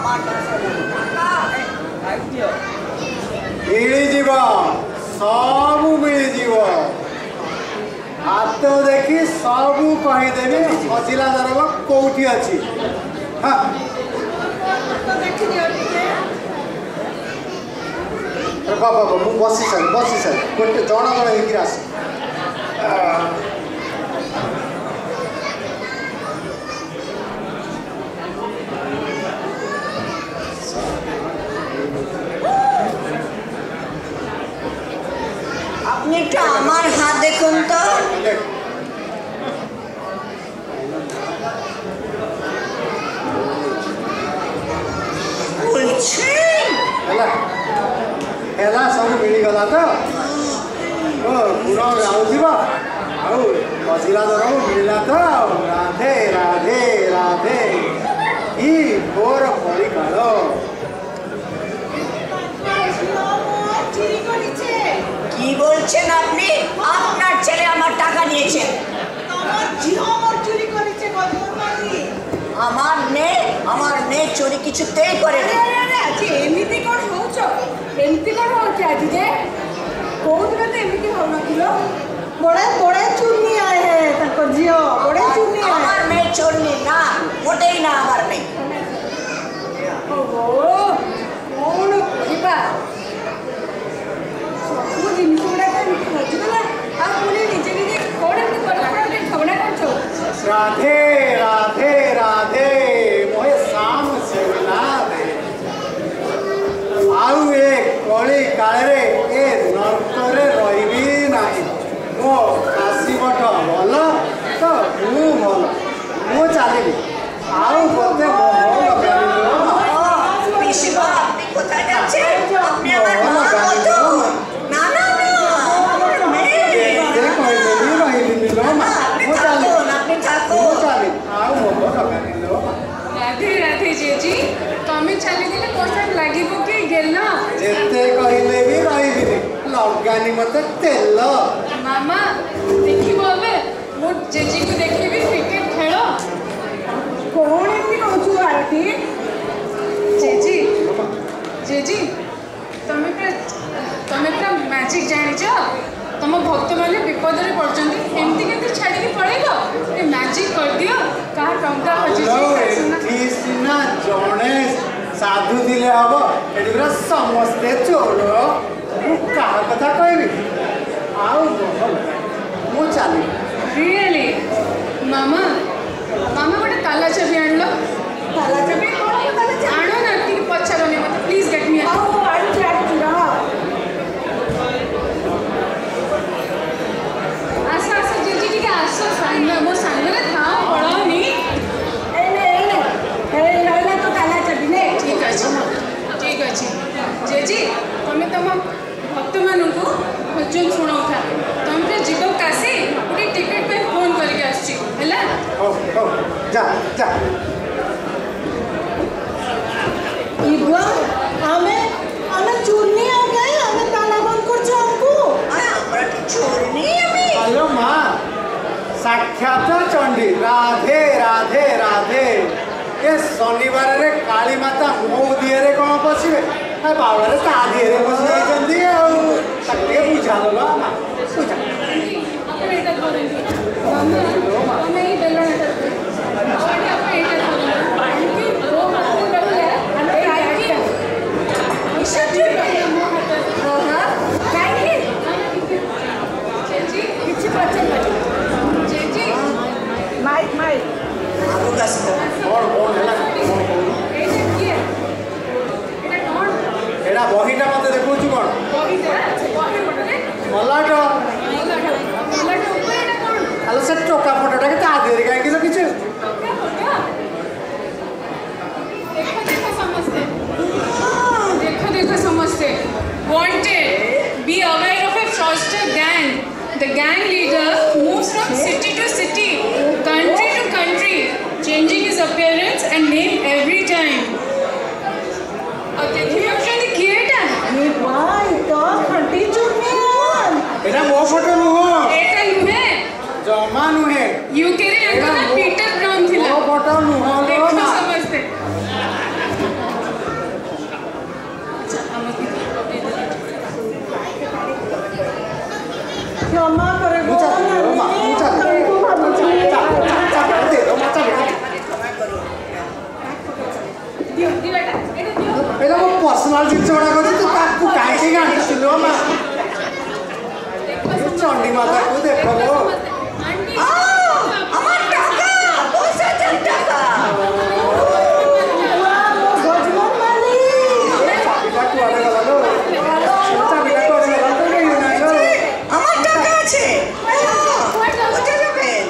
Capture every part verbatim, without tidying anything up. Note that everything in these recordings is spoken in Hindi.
मिलीज सब मिलीज हाथ देखी सब कहीदेवी हजिला दरब कौटी अच्छी हाँ बाबा बाबा मुझे बसी सारी बसी सारी गोटे जन जन होकर आस আপনি একটু আমার হাত দেখুন তো हेला सब मिलगला तो गुण आउथिबा आउ हजिला दरब मिलला तो राधे राधे राधे ई घोर परिकाल কি বলছেন আপনি আপনার ছেলে আমার টাকা নিয়েছে আমার জিও আমার চুরি করেছে গজবরবাজি আমার নে আমার নে চুরি কিছুতেই করে না আরে আজকে এমনিতে কোন হউছ এমনিতে কোন হউছ আজ যে কোউদিন তো এমনিতে হউ নছিল বড়ে বড়ে চুরনি আয় হে তাকো জিও বড়ে চুরনি আয় আমার নে চুরনি না মোটেই না আমার নে ওহো কোন কইবা राधे राधे राधे मोहे शाम से दे आउ ए कली काले ए नर्करे रही नहीं मो आसमठ भल तो मु भल मु चलि आउ बोलते राधे राधे जेजी तमें चली गले कोसा लागिब कि गेल जेते कहिले भी रहिबिनी लगानी मते तेल मामा देखिबो बे मो जेजी को देखिबी क्रिकेट खेल कोन एमनी कहछु आरती जेजी जेजी तमें प्र तमें प्र मैजिक जानि छ तुम भक्त मैंने विपद में पड़ते एमती के छाड़ी पड़ेगा ये मैजिक कर दियो कहा टंका सिना जड़े साधु दिले हम ये समस्ते चोर क्या कथा कहबी मु चली रियली मामा मामा गोटे ताला चाबी आनलो ताला चाबी आनो ना पचारनी मत प्लीज गेट मी मो सांगे था पड़ानी ठीक अच्छे ठीक अच्छे जेजी तुम्हें तुम भक्त मान को भजन शुणाऊ था तुम जीव काशी गोटे टिकेट पे फोन करके जा जा हमें हमें चूरनी आ गए हमें ताला बंद कर छो हमको हमरा की चूरनी हमें हेलो मां साक्षात चंडी राधे राधे राधे ये शनिवार रे काली माता मो दिए रे कौन पसिबे ए बाबा रे ता दिए रे पसि जंदी आ तके बुझा लो मां बुझा अपन एटा करेंगे मामा हमें ही बेलना करते और अपन एटा करेंगे कि दो माते करले अरे आई की इसे हां हां काहे जेजी किछ बच्चे माइक माइक आपको कैसे और कौन है ना एटा की है एटा कौन एटा बहिटा मते देखौ छु कोन बहिटा बहि पटले मलाट मलाट मलाट ऊपर एटा कौन हलो से टोका फोटोटा के ता देरी काहे कि किछ देखो देखो समझते देखो देखो समझते wanted be aware of a fraudster gang the gang leader moves from city to city country to country changing his appearance and name every time और देखिए फ्रेंड किएटा ये भाई तो खंडी चुरनी एटा मो फोटो नु एटा नुहे जमा नुहे यूके रे अंकल पीटर ब्राउन थिला मो फोटो नु देखो समझते भल जिन गुड़ा कर तू ताकू काहे गांठिलु मा चंडी माता को देखो আমার টাকা দশ হাজার টাকা গজমন মালি চাবিটা কুয়াড়ে গেল চাবিটা কুয়াড়ে গেল তো নেই না আমার টাকা আছে কোথায় যাবেন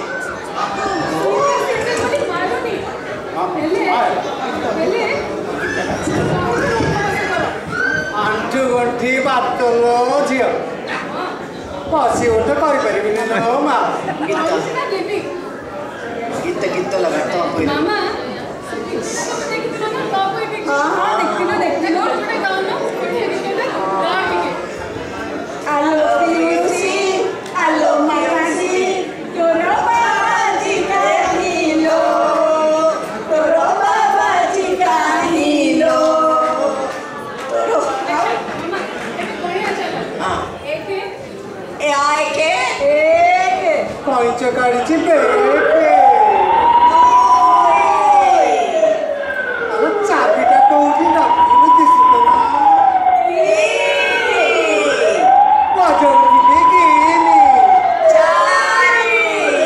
आंटू गंठी बात लो झियो पसी उठ कर परिबिनी लो मा गीत गीत लगा तो कोई मामा देखिलो ना तो कोई भी हां हां देखिलो देखिलो थोड़े गाओ ना गा के आलो पियूसी आलो माकासी तोरो बाबाजी काहिलो तोरो बाबाजी काहिलो तोरो मामा एक बढ़िया चलो हां एक ए आए के एक कोई चकारी चिपे चाबिटा कोउठी रखिलु दिसलो ना बजन दिले गेली चारी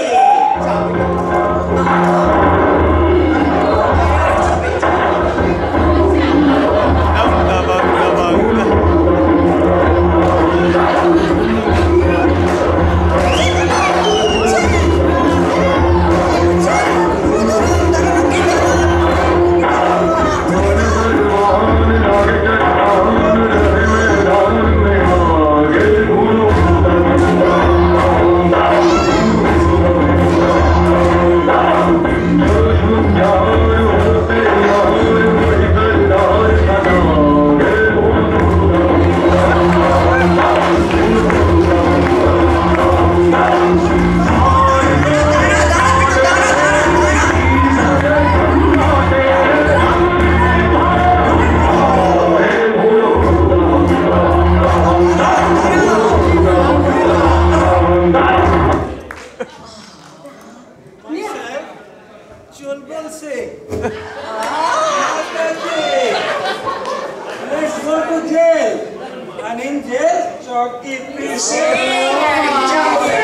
Chulbul Singh. Let's go to jail. And in jail, Chalky P. Singh.